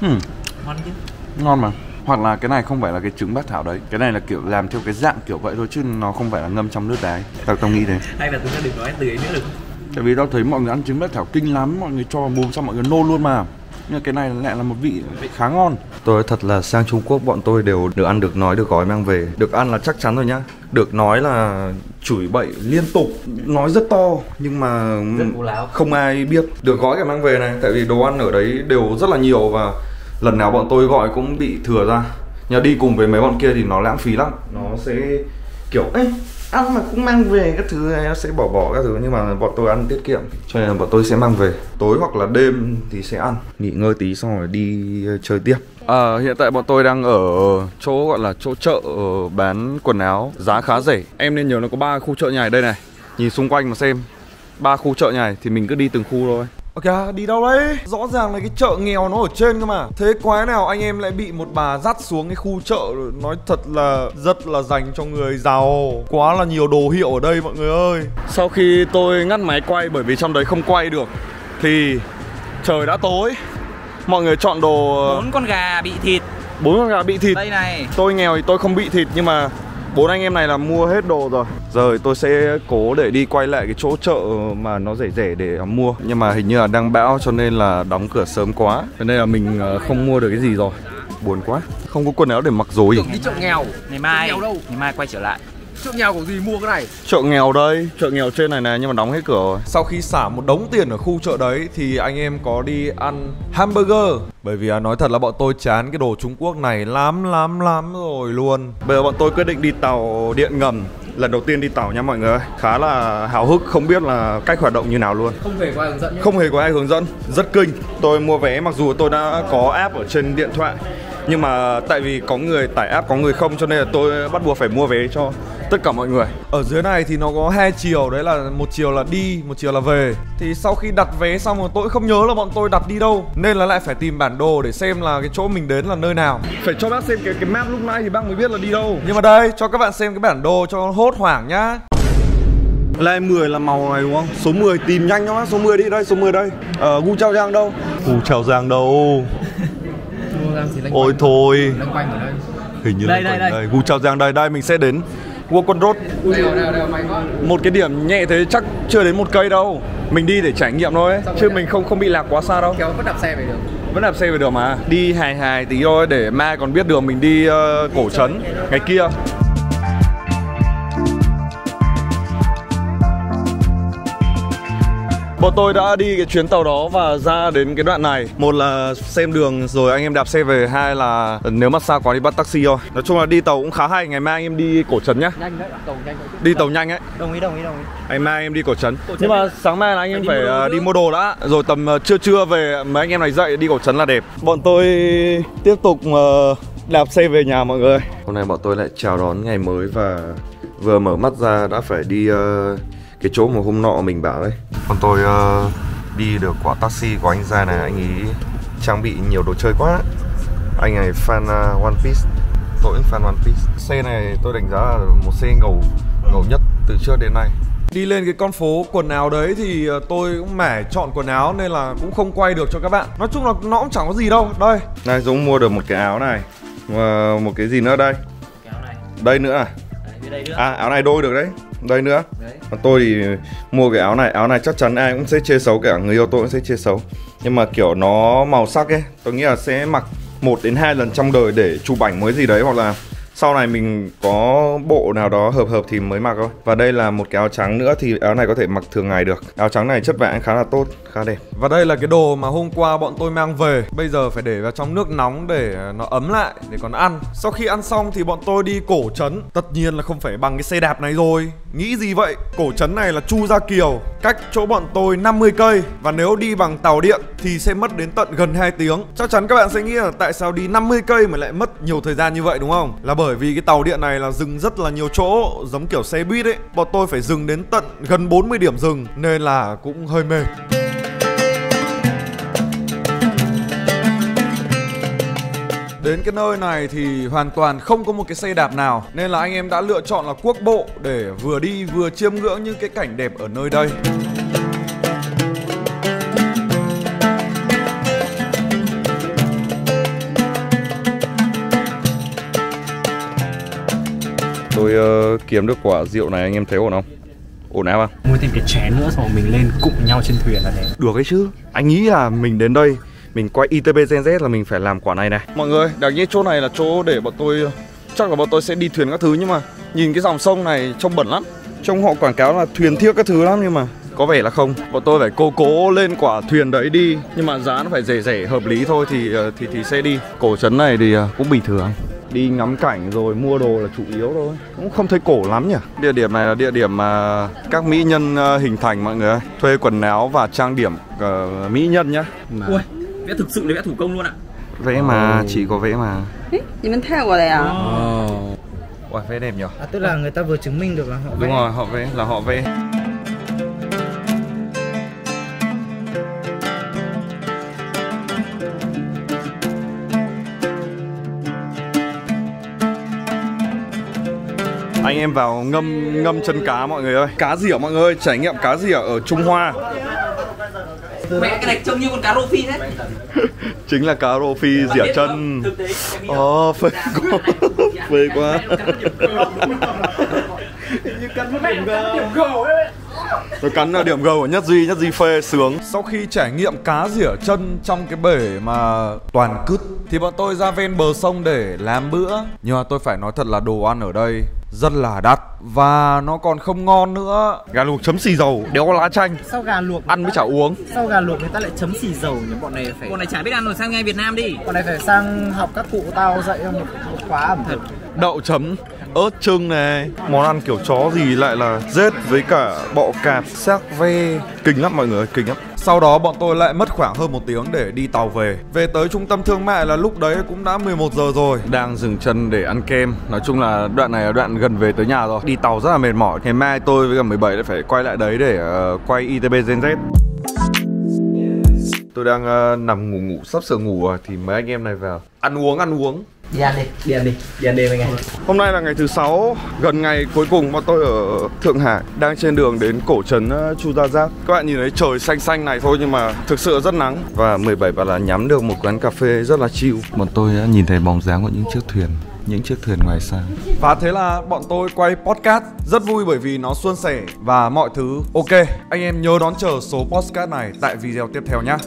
Ngon chứ. Ngon mà. Hoặc là cái này không phải là cái trứng bát thảo đấy. Cái này là kiểu làm theo cái dạng kiểu vậy thôi chứ nó không phải là ngâm trong nước đái. Tao nghĩ thế. Hay là chúng ta đừng nói từ ấy nữa được. Tại vì tao thấy mọi người ăn trứng bát thảo kinh lắm, mọi người cho vào mồm xong mọi người nôn luôn mà. Nhưng cái này lại là một vị khá ngon. Tôi thật là sang Trung Quốc bọn tôi đều được ăn được nói được gói mang về. Được ăn là chắc chắn rồi nhá. Được nói là chửi bậy liên tục, nói rất to nhưng mà không ai biết. Được gói cả mang về này, tại vì đồ ăn ở đấy đều rất là nhiều và lần nào bọn tôi gọi cũng bị thừa ra. Nhưng đi cùng với mấy bọn kia thì nó lãng phí lắm. Nó sẽ kiểu ấy ăn mà cũng mang về các thứ này, nó sẽ bỏ các thứ. Nhưng mà bọn tôi ăn tiết kiệm cho nên là bọn tôi sẽ mang về. Tối hoặc là đêm thì sẽ ăn. Nghỉ ngơi tí xong rồi đi chơi tiếp. Hiện tại bọn tôi đang ở chỗ gọi là chỗ chợ bán quần áo giá khá rẻ. Em nên nhớ nó có 3 khu chợ nhảy đây này. Nhìn xung quanh mà xem 3 khu chợ nhảy thì mình cứ đi từng khu thôi. Ok, đi đâu đấy? Rõ ràng là cái chợ nghèo nó ở trên cơ mà. Thế quái nào anh em lại bị một bà dắt xuống cái khu chợ. Nói thật là rất là dành cho người giàu. Quá là nhiều đồ hiệu ở đây mọi người ơi. Sau khi tôi ngắt máy quay bởi vì trong đấy không quay được thì trời đã tối. Mọi người chọn đồ 4 con gà bị thịt. 4 con gà bị thịt. Đây này. Tôi nghèo thì tôi không bị thịt nhưng mà 4 anh em này là mua hết đồ rồi. Giờ tôi sẽ cố để đi quay lại cái chỗ chợ mà nó rẻ rẻ để mua. Nhưng mà hình như là đang bão cho nên là đóng cửa sớm quá. Cho nên là mình không mua được cái gì rồi. Buồn quá. Không có quần áo để mặc rồi. Tưởng đi chợ nghèo. Ngày mai nghèo đâu. Ngày mai quay trở lại. Chợ nghèo có gì mua cái này. Chợ nghèo đây, chợ nghèo trên này này nhưng mà đóng hết cửa rồi. Sau khi xả một đống tiền ở khu chợ đấy thì anh em có đi ăn hamburger. Bởi vì nói thật là bọn tôi chán cái đồ Trung Quốc này lắm rồi luôn. Bây giờ bọn tôi quyết định đi tàu điện ngầm. Lần đầu tiên đi tàu nha mọi người ơi. Khá là háo hức, không biết là cách hoạt động như nào luôn. Không hề có ai hướng dẫn nhé. Không hề có ai hướng dẫn, rất kinh. Tôi mua vé mặc dù tôi đã có app ở trên điện thoại nhưng mà tại vì có người tải app có người không cho nên là tôi bắt buộc phải mua vé cho tất cả mọi người. Ở dưới này thì nó có 2 chiều, đấy là một chiều là đi, một chiều là về. Thì sau khi đặt vé xong rồi tôi không nhớ là bọn tôi đặt đi đâu nên là lại phải tìm bản đồ để xem là cái chỗ mình đến là nơi nào. Phải cho bác xem cái map lúc nãy thì bác mới biết là đi đâu. Nhưng mà đây, cho các bạn xem cái bản đồ cho hốt hoảng nhá. Lai 10 là màu này đúng không? Số 10 tìm nhanh cho bác, số 10 đi đây, số 10 đây. Gu Chao Giang đâu? Gu Chao Giang đâu? Ôi thôi. Loanh quanh ở đây. Hình như đây, đây. Gu Chao Giang đây, mình sẽ đến World Road. Một cái điểm nhẹ thế chắc chưa đến 1 cây đâu. Mình đi để trải nghiệm thôi ấy. Chứ mình không bị lạc quá xa đâu. Kéo vẫn đạp xe về được. Vẫn đạp xe về được mà. Đi hài tí thôi để mai còn biết đường mình đi Cổ Trấn ngày kia. Bọn tôi đã đi cái chuyến tàu đó và ra đến cái đoạn này. Một là xem đường rồi anh em đạp xe về, hai là nếu mà xa quá đi bắt taxi thôi. Nói chung là đi tàu cũng khá hay. Ngày mai anh em đi Cổ Trấn nhá. Nhanh đấy, tàu nhanh. Đi tàu nhanh ấy. Đồng ý. Ngày mai anh em đi Cổ Trấn. Nhưng mà sáng mai là anh em phải đi mua đồ đã. Rồi tầm trưa về mấy anh em này dậy đi Cổ Trấn là đẹp. Bọn tôi tiếp tục đạp xe về nhà mọi người. Hôm nay bọn tôi lại chào đón ngày mới và vừa mở mắt ra đã phải đi cái chỗ mà hôm nọ mình bảo đấy. Còn tôi đi được quả taxi của anh ra này, anh ấy trang bị nhiều đồ chơi quá. Anh này fan One Piece, tôi cũng fan One Piece. Xe này tôi đánh giá là một xe ngầu nhất từ trước đến nay. Đi lên cái con phố quần áo đấy thì tôi cũng mải chọn quần áo nên là cũng không quay được cho các bạn. Nói chung là nó cũng chẳng có gì đâu. Đây, này Dũng mua được một cái áo này và một cái gì nữa đây. Cái áo này. Đây nữa à? Đây nữa. À, áo này đôi được đấy. Đây nữa. Còn tôi thì mua cái áo này chắc chắn ai cũng sẽ chê xấu, cả người yêu tôi cũng sẽ chê xấu. Nhưng mà kiểu nó màu sắc ấy, tôi nghĩ là sẽ mặc 1 đến 2 lần trong đời để chụp ảnh mới gì đấy, hoặc là sau này mình có bộ nào đó hợp thì mới mặc thôi. Và đây là một cái áo trắng nữa, thì áo này có thể mặc thường ngày được. Áo trắng này chất vải khá là tốt, khá đẹp. Và đây là cái đồ mà hôm qua bọn tôi mang về. Bây giờ phải để vào trong nước nóng để nó ấm lại để còn ăn. Sau khi ăn xong thì bọn tôi đi Cổ Trấn. Tất nhiên là không phải bằng cái xe đạp này rồi. Nghĩ gì vậy? Cổ Trấn này là Chu Gia Kiều, cách chỗ bọn tôi 50 cây. Và nếu đi bằng tàu điện thì sẽ mất đến tận gần 2 tiếng. Chắc chắn các bạn sẽ nghĩ là tại sao đi 50 cây mà lại mất nhiều thời gian như vậy đúng không? Là bởi vì cái tàu điện này là dừng rất là nhiều chỗ, giống kiểu xe buýt ấy. Bọn tôi phải dừng đến tận gần 40 điểm dừng nên là cũng hơi mệt. Đến cái nơi này thì hoàn toàn không có một cái xe đạp nào, nên là anh em đã lựa chọn là quốc bộ để vừa đi vừa chiêm ngưỡng những cái cảnh đẹp ở nơi đây. Tôi kiếm được quả rượu này, anh em thấy ổn không? Ổn áp không? Mua thêm cái chén nữa xong rồi mình lên cùng nhau trên thuyền là đẹp. Được ấy chứ. Anh nghĩ là mình đến đây mình quay ITB Gen Z là mình phải làm quả này này. Mọi người, đáng nhẽ chỗ này là chỗ để bọn tôi, chắc là bọn tôi sẽ đi thuyền các thứ. Nhưng mà nhìn cái dòng sông này trông bẩn lắm. Trông họ quảng cáo là thuyền thiếc các thứ lắm, nhưng mà có vẻ là không. Bọn tôi phải cố lên quả thuyền đấy đi. Nhưng mà giá nó phải rẻ hợp lý thôi thì sẽ đi. Cổ Trấn này thì cũng bình thường. Đi ngắm cảnh rồi mua đồ là chủ yếu thôi. Cũng không thấy cổ lắm nhỉ. Địa điểm này là địa điểm mà các mỹ nhân hình thành mọi người ơi. Thuê quần áo và trang điểm mỹ nhân nhá. Ui, vẽ thực sự là vẽ thủ công luôn ạ. Vẽ mà, chỉ có vẽ mà. Chị mình theo qua đây à? Ôi, vẽ đẹp nhỉ. Tức là người ta vừa chứng minh được là họ vẽ. Đúng rồi, họ vẽ là họ vẽ. Anh em vào ngâm chân cá mọi người ơi. Cá rỉa mọi người ơi, trải nghiệm cá rỉa ở Trung Hoa. Mẹ cái này trông như con cá rô phi đấy. Chính là cá rô phi rỉa chân. Phê quá. Phê quá. Như cắn một điểm gầu ấy. Tôi cắn là điểm G của Nhất Duy phê sướng. Sau khi trải nghiệm cá rỉa chân trong cái bể mà toàn cứt thì bọn tôi ra ven bờ sông để làm bữa. Nhưng mà tôi phải nói thật là đồ ăn ở đây rất là đắt và nó còn không ngon nữa. Gà luộc chấm xì dầu, đéo lá chanh. Sao gà luộc ăn với chả uống. Sao gà luộc người ta lại chấm xì dầu nhỉ? Bọn này chả biết ăn rồi, sang ngay Việt Nam đi. Bọn này phải sang học các cụ tao dạy một khóa ẩm thực. Đậu chấm ớt trưng này. Món ăn kiểu chó gì lại là rết với cả bọ cạp, xác ve. Kinh lắm mọi người, kinh lắm. Sau đó bọn tôi lại mất khoảng hơn 1 tiếng để đi tàu về. Về tới trung tâm thương mại là lúc đấy cũng đã 11 giờ rồi. Đang dừng chân để ăn kem. Nói chung là đoạn này là đoạn gần về tới nhà rồi. Đi tàu rất là mệt mỏi. Ngày mai tôi với cả 17 lại phải quay lại đấy để quay ITB Gen Z. Tôi đang nằm ngủ sắp sửa ngủ rồi thì mấy anh em này vào ăn uống. Đi ăn đi với anh. Hôm nay là ngày thứ 6, gần ngày cuối cùng bọn tôi ở Thượng Hải, đang trên đường đến cổ trấn Chu Gia Giác. Các bạn nhìn thấy trời xanh xanh này thôi nhưng mà thực sự rất nắng. Và 17 bạn là nhắm được một quán cà phê rất là chill. Bọn tôi nhìn thấy bóng dáng của những chiếc thuyền ngoài xa. Và thế là bọn tôi quay podcast rất vui bởi vì nó suôn sẻ và mọi thứ ok. Anh em nhớ đón chờ số podcast này tại video tiếp theo nhé.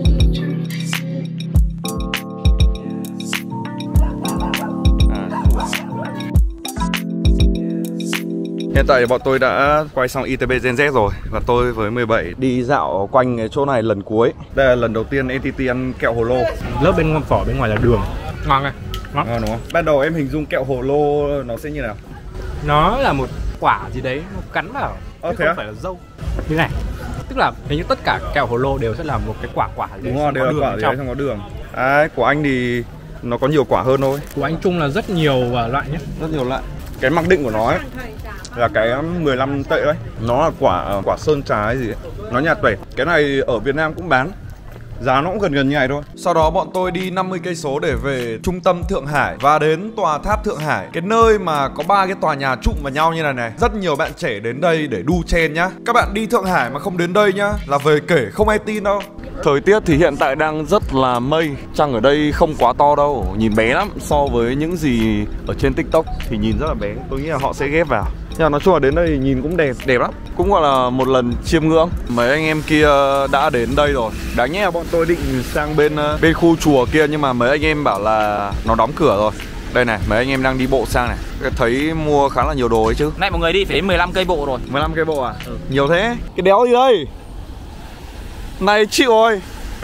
Hiện tại bọn tôi đã quay xong ITB Gen Z rồi. Và tôi với 17 đi dạo quanh cái chỗ này lần cuối. Đây là lần đầu tiên NTT ăn kẹo hồ lô. Lớp bên vỏ bên ngoài là đường. Ngon này. Ngon đúng không? Ban đầu em hình dung kẹo hồ lô nó sẽ như nào? Nó là một quả gì đấy, nó cắn vào. Chứ không phải là dâu. Như này. Tức là hình như tất cả kẹo hồ lô đều sẽ là một cái quả gì. Đúng rồi, đều là quả gì đấy xong có đường. Của anh thì nó có nhiều quả hơn thôi. Của anh Trung là rất nhiều loại nhé. Rất nhiều loại. Cái mặc định của nó ấy là cái 15 tệ đấy. Nó là quả sơn trái gì ấy. Nó nhạt tẩy. Cái này ở Việt Nam cũng bán. Giá nó cũng gần như này thôi. Sau đó bọn tôi đi 50 cây số để về trung tâm Thượng Hải và đến tòa tháp Thượng Hải, cái nơi mà có 3 cái tòa nhà trụm vào nhau như này này. Rất nhiều bạn trẻ đến đây để đu chen nhá. Các bạn đi Thượng Hải mà không đến đây nhá là về kể không ai tin đâu. Thời tiết thì hiện tại đang rất là mây. Trăng ở đây không quá to đâu, nhìn bé lắm. So với những gì ở trên TikTok thì nhìn rất là bé. Tôi nghĩ là họ sẽ ghép vào. Nhưng mà nói chung là đến đây nhìn cũng đẹp lắm. Cũng gọi là một lần chiêm ngưỡng. Mấy anh em kia đã đến đây rồi. Đáng nhẽ là bọn tôi định sang bên khu chùa kia, nhưng mà mấy anh em bảo là nó đóng cửa rồi. Đây này, mấy anh em đang đi bộ sang này. Thấy mua khá là nhiều đồ ấy chứ. Này mọi người đi phải đến 15 cây bộ rồi. 15 cây bộ à? Nhiều thế. Cái đéo gì đây? Này chịu rồi.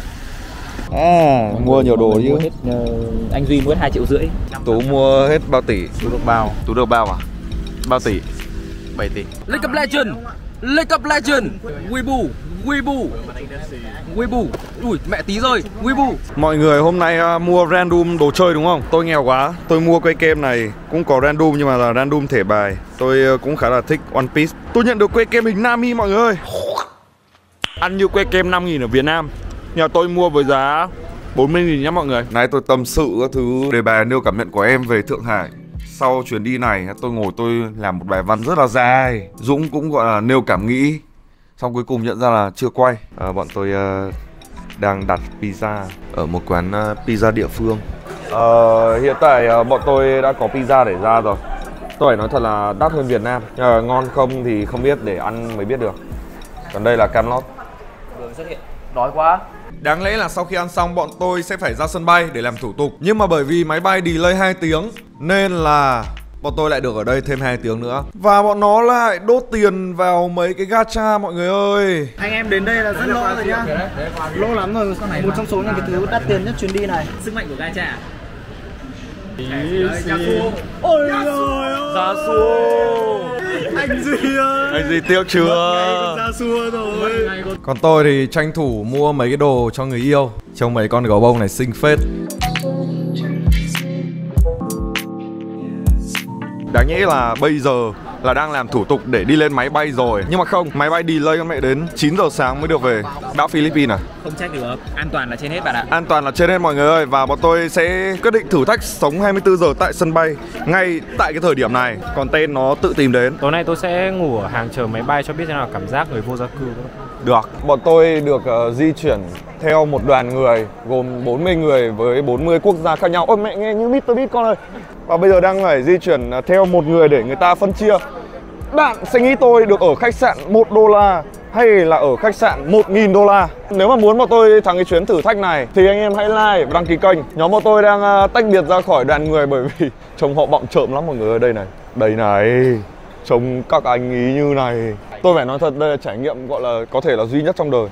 Mua nhiều đồ chứ. Hết, anh Duy mua hết 2,5 triệu. Tú mua hết bao tỷ? Tú được bao à? Bao tỷ? 7 tỷ. League of Legends. Weibo. Ui mẹ tí rồi. Weibo. Mọi người hôm nay mua random đồ chơi đúng không? Tôi nghèo quá. Tôi mua quay kem này cũng có random nhưng mà là random thể bài. Tôi cũng khá là thích One Piece. Tôi nhận được quay kem hình Nami mọi người ơi. Ăn như quay kem 5.000 ở Việt Nam. Nhưng mà tôi mua với giá 40.000 nhá mọi người. Này tôi tâm sự các thứ đề bài nêu cảm nhận của em về Thượng Hải. Sau chuyến đi này tôi ngồi tôi làm một bài văn rất là dài. Dũng cũng gọi là nêu cảm nghĩ. Xong cuối cùng nhận ra là chưa quay. Bọn tôi đang đặt pizza ở một quán pizza địa phương. Hiện tại bọn tôi đã có pizza để ra rồi. Tôi phải nói thật là đắt hơn Việt Nam. Nhưng mà ngon không thì không biết, để ăn mới biết được. Còn đây là Camelot. Đường xuất hiện. Đói quá. Đáng lẽ là sau khi ăn xong bọn tôi sẽ phải ra sân bay để làm thủ tục. Nhưng mà bởi vì máy bay delay 2 tiếng nên là bọn tôi lại được ở đây thêm 2 tiếng nữa. Và bọn nó lại đốt tiền vào mấy cái gacha mọi người ơi. Anh em đến đây là rất lo rồi nhá. Lâu lắm rồi. Một trong số những cái thứ đắt tiền nhất chuyến đi này. Sức mạnh của gacha. Ôi giời ơi. Ra xua. Anh Duy ơi. Anh Duy tiếc chưa? Ra xua rồi. Còn tôi thì tranh thủ mua mấy cái đồ cho người yêu. Trông mấy con gấu bông này xinh phết. Đáng nhẽ là bây giờ là đang làm thủ tục để đi lên máy bay rồi. Nhưng mà không, máy bay delay con mẹ đến 9 giờ sáng mới được về đảo Philippines à. Không trách được, an toàn là trên hết bạn ạ. An toàn là trên hết mọi người ơi. Và bọn tôi sẽ quyết định thử thách sống 24 giờ tại sân bay ngay tại cái thời điểm này. Còn tên nó tự tìm đến. Tối nay tôi sẽ ngủ ở hàng chờ máy bay cho biết thế nào cảm giác người vô gia cư. Được, bọn tôi được di chuyển theo một đoàn người gồm 40 người với 40 quốc gia khác nhau. Ôi mẹ nghe như Mr. Beast con ơi. Và bây giờ đang phải di chuyển theo một người để người ta phân chia. Bạn sẽ nghĩ tôi được ở khách sạn $1 hay là ở khách sạn $1.000. Nếu mà muốn bọn tôi thắng cái chuyến thử thách này thì anh em hãy like và đăng ký kênh. Nhóm bọn tôi đang tách biệt ra khỏi đoàn người bởi vì trông họ bọng trợm lắm mọi người ơi. Đây này, đây này, trông các anh ý như này. Tôi phải nói thật, đây là trải nghiệm gọi là có thể là duy nhất trong đời.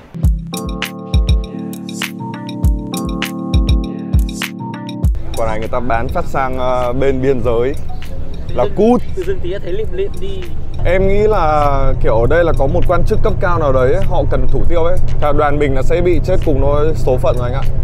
Quả này người ta bán phát sang bên biên giới là cút. Tự dưng tí thấy lịm đi. Em nghĩ là kiểu ở đây là có một quan chức cấp cao nào đấy ấy, họ cần thủ tiêu ấy. Theo đoàn mình là sẽ bị chết cùng thôi, số phận rồi anh ạ.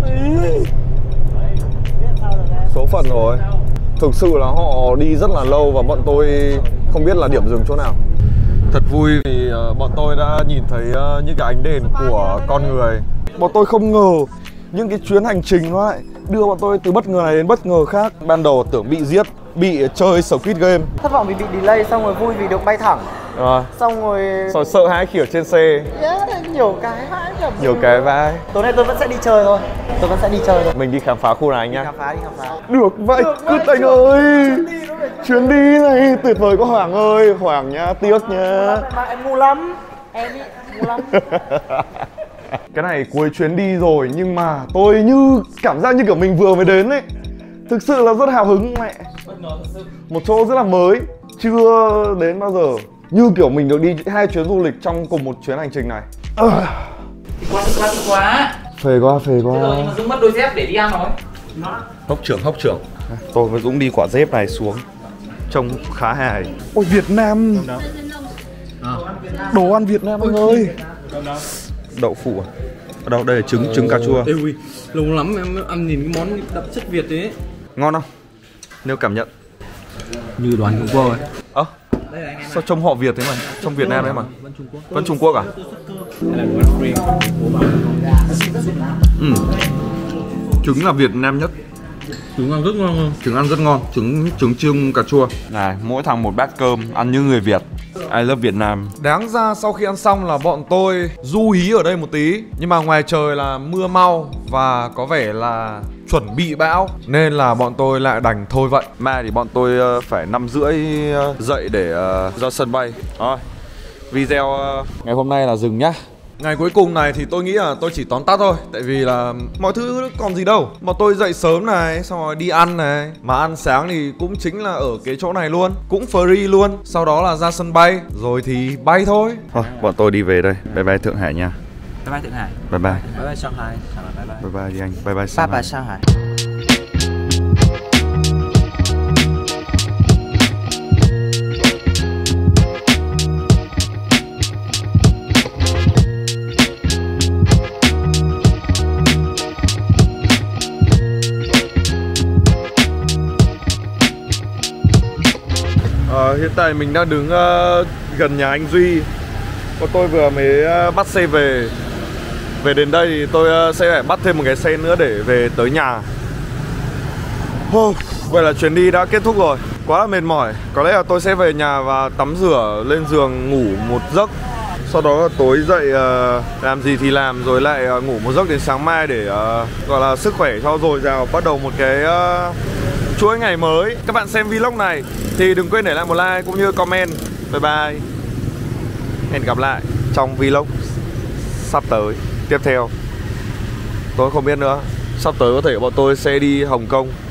Số phận rồi. Thực sự là họ đi rất là lâu và bọn tôi không biết là điểm dừng chỗ nào. Thật vui vì bọn tôi đã nhìn thấy những cái ánh đèn của con người. Bọn tôi không ngờ những cái chuyến hành trình nó lại đưa bọn tôi từ bất ngờ này đến bất ngờ khác. Ban đầu tưởng bị giết, bị chơi Squid Game. Thất vọng vì bị delay, xong rồi vui vì được bay thẳng. Xong rồi sợ hãi khi ở trên xe. Nhiều cái hãi nhỉ. Nhiều cái vai. Tối nay tôi vẫn sẽ đi chơi thôi. Mình đi khám phá khu này anh nhá. Đi khám phá. Được vậy, cứ Thành ơi. Chuyến đi này tuyệt vời quá Hoàng ơi. Hoàng nhá, tiếc nhá. Em ngu lắm. Ngu lắm. Cái này cuối chuyến đi rồi nhưng mà tôi như cảm giác như kiểu mình vừa mới đến ấy. Thực sự là rất hào hứng mẹ. Bất ngờ thật sự. một chỗ rất là mới, chưa đến bao giờ. Như kiểu mình được đi 2 chuyến du lịch trong cùng một chuyến hành trình này. Thì quá. Phê quá. Thế rồi nhưng mà Dũng mất đôi dép để đi ăn rồi. Hốc trưởng. Tôi với Dũng đi quả dép này xuống. Trông khá hài. Ôi Việt Nam. Đồ ăn Việt Nam anh ơi. Đậu phụ à? Ở đâu? Đây là trứng cà chua. Ui, lâu lắm em ăn nhìn cái món đậm chất Việt thế. Ngon không? Nếu cảm nhận như đoán Trung Quốc ấy. Sao trông họ Việt thế mà? Trông Việt Nam đấy mà. Vẫn Trung Quốc à? Trứng là Việt Nam nhất. Trứng ăn rất ngon không? Trứng ăn rất ngon. Trứng cà chua. Này, mỗi thằng một bát cơm, ăn như người Việt. I love Việt Nam. Đáng ra sau khi ăn xong là bọn tôi du hí ở đây một tí. Nhưng mà ngoài trời là mưa mau và có vẻ là chuẩn bị bão, nên là bọn tôi lại đành thôi vậy. Mai thì bọn tôi phải 5:30 dậy để ra sân bay. Rồi, video ngày hôm nay là dừng nhá. Ngày cuối cùng này thì tôi nghĩ là tôi chỉ tóm tắt thôi. Tại vì là mọi thứ còn gì đâu. Mà tôi dậy sớm này, xong rồi đi ăn này. Mà ăn sáng thì cũng chính là ở cái chỗ này luôn, cũng free luôn. Sau đó là ra sân bay, rồi thì bay thôi. Thôi, bọn tôi đi về đây. Bye bye Thượng Hải nha. Bye bye Thượng Hải. Bye bye. Bye bye Shanghai. Bye bye đi anh. Bye bye Shanghai. Bye bye Shanghai. Hiện tại mình đang đứng gần nhà anh Duy. Còn tôi vừa mới bắt xe về. Về đến đây thì tôi sẽ phải bắt thêm một cái xe nữa để về tới nhà. Vậy là chuyến đi đã kết thúc rồi. Quá là mệt mỏi. Có lẽ là tôi sẽ về nhà và tắm rửa, lên giường ngủ một giấc. Sau đó là tối dậy làm gì thì làm, rồi lại ngủ một giấc đến sáng mai để gọi là sức khỏe cho dồi dào, bắt đầu một cái chuỗi ngày mới. Các bạn xem vlog này thì đừng quên để lại một like cũng như comment. Bye bye. Hẹn gặp lại trong vlog sắp tới tiếp theo. Tôi không biết nữa. Sắp tới có thể bọn tôi sẽ đi Hồng Kông.